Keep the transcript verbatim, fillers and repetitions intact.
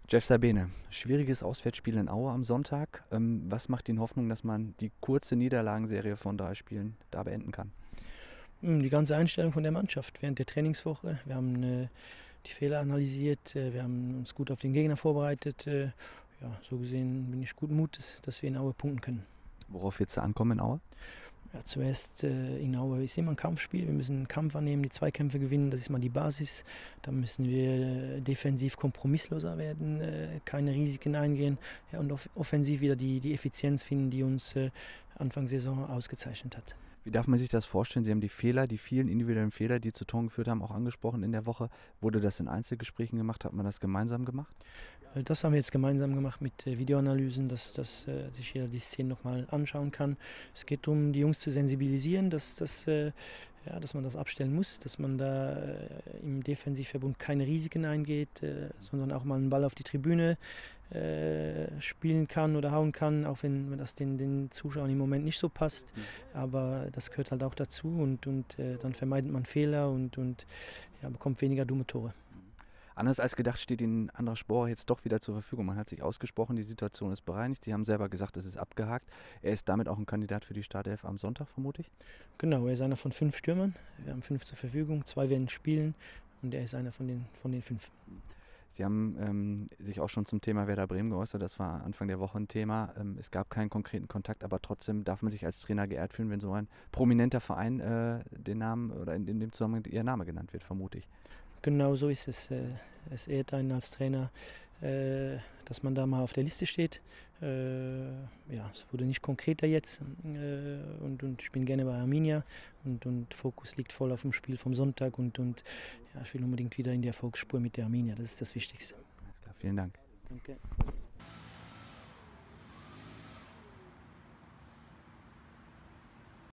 Jeff Sabene, schwieriges Auswärtsspiel in Aue am Sonntag. Ähm, was macht Ihnen Hoffnung, dass man die kurze Niederlagenserie von drei Spielen da beenden kann? Die ganze Einstellung von der Mannschaft während der Trainingswoche. Wir haben äh, die Fehler analysiert, äh, wir haben uns gut auf den Gegner vorbereitet. Äh, ja, so gesehen bin ich guten Mutes, dass wir in Aue punkten können. Worauf wird es da ankommen in Aue? Ja, zuerst äh, in Aue ist immer ein Kampfspiel. Wir müssen einen Kampf annehmen, die Zweikämpfe gewinnen. Das ist mal die Basis. Da müssen wir äh, defensiv kompromissloser werden, äh, keine Risiken eingehen, ja, und off offensiv wieder die, die Effizienz finden, die uns äh, Anfang Saison ausgezeichnet hat. Wie darf man sich das vorstellen? Sie haben die Fehler, die vielen individuellen Fehler, die zu Toren geführt haben, auch angesprochen in der Woche. Wurde das in Einzelgesprächen gemacht? Hat man das gemeinsam gemacht? Das haben wir jetzt gemeinsam gemacht mit Videoanalysen, dass, dass äh, sich jeder die Szenen nochmal anschauen kann. Es geht darum, die Jungs zu sensibilisieren, dass, dass, äh, ja, dass man das abstellen muss, dass man da äh, im Defensivverbund keine Risiken eingeht, äh, sondern auch mal einen Ball auf die Tribüne äh, spielen kann oder hauen kann, auch wenn das den, den Zuschauern im Moment nicht so passt. Aber das gehört halt auch dazu und, und äh, dann vermeidet man Fehler und, und ja, bekommt weniger dumme Tore. Anders als gedacht steht Ihnen Andras Sporer jetzt doch wieder zur Verfügung. Man hat sich ausgesprochen, die Situation ist bereinigt. Sie haben selber gesagt, es ist abgehakt. Er ist damit auch ein Kandidat für die Startelf am Sonntag, vermute ich? Genau, er ist einer von fünf Stürmern. Wir haben fünf zur Verfügung, zwei werden spielen und er ist einer von den, von den fünf. Sie haben ähm, sich auch schon zum Thema Werder Bremen geäußert. Das war Anfang der Woche ein Thema. Ähm, es gab keinen konkreten Kontakt, aber trotzdem darf man sich als Trainer geehrt fühlen, wenn so ein prominenter Verein äh, den Namen oder in, in dem Zusammenhang Ihr Name genannt wird, vermute ich. Genau so ist es. Es ehrt einen als Trainer, dass man da mal auf der Liste steht. Ja, es wurde nicht konkreter jetzt und, und ich bin gerne bei Arminia und, und Fokus liegt voll auf dem Spiel vom Sonntag und, und ja, ich will unbedingt wieder in die Erfolgsspur mit der Arminia. Das ist das Wichtigste. Alles klar, vielen Dank. Danke.